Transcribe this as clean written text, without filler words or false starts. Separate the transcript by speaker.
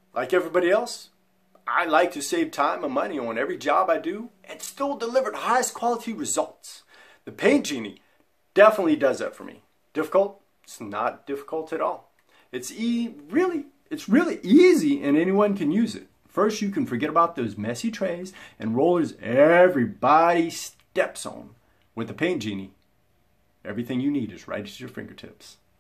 Speaker 1: Like everybody else, I like to save time and money on every job I do and still deliver the highest quality results. The Paint Genie definitely does that for me. Difficult? It's not difficult at all. It's really easy and anyone can use it. First, you can forget about those messy trays and rollers everybody steps on. With the Paint Genie, everything you need is right at your fingertips.